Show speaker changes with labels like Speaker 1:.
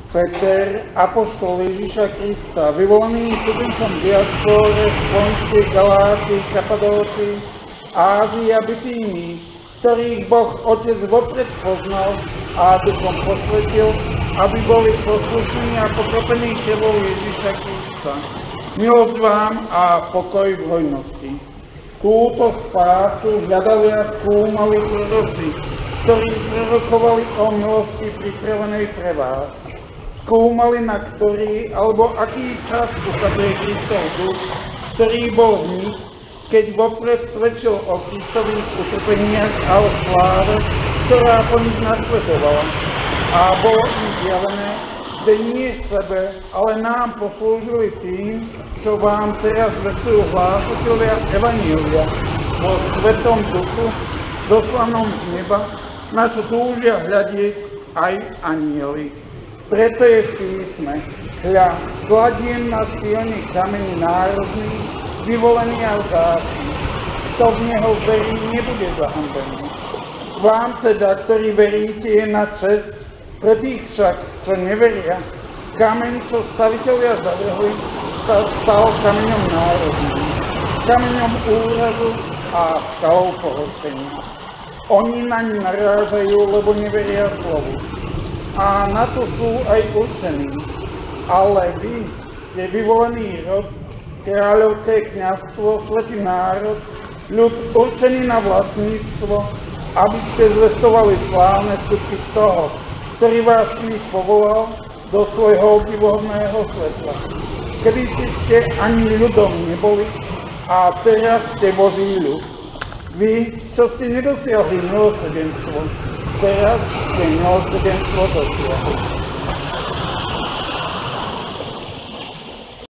Speaker 1: Peter, apoštol Ježiša Krista, vyvolený cudzincom diaspóre v Ponskej Galácii, Kapadócii, Ázii a Bitínii, ktorých Boh Otec vopred poznal a duchom posvetil, aby boli poslušní a pokropení krvou Ježiša Krista. Milosť vám a pokoj v hojnosti. Túto spásu hľadali a skúmali proroci, ktorí prorokovali o milosti pripravenej pre vás. Skúmali, na ktorý alebo aký čas ukazuje Kristov duch, ktorý bol v nich, keď vopred svedčil o Kristových utrpeniach a o sláve, ktorá po nich nasledovala. A bolo im zjavené, že nie sebe, ale nám poslúžili tým, čo vám teraz zvestujú hlásatelia Evanília vo Svetom Duchu, doslanom z neba, na čo túžia hľadieť aj anjeli. Preto je v písme: hľa, kladiem na Sione kameň národný, vyvolený a vzácny. Kto v neho verí, nebude zahanbený. Vám teda, ktorí veríte, je na česť, pre tých však, čo neveria, kameň, čo stavitelia zavrhli, sa stal kameňom národným, kameňom úrazu a skalou pohoršenia. Oni naň narážajú, lebo neveria slovu. A na to sú aj určení. Ale vy ste vyvolený rod, kráľovské kňazstvo, svätý národ, ľud určený na vlastníctvo, aby ste zvestovali slávne skutky toho, ktorý vás z nich povolal do svojho obdivuhodného svetla. Kedy ste ani ľudom neboli, a teraz ste Boží ľud. Vy, čo ste nedosiahli milosrdenstvo, teraz ste milosrdenstvo dosiahli.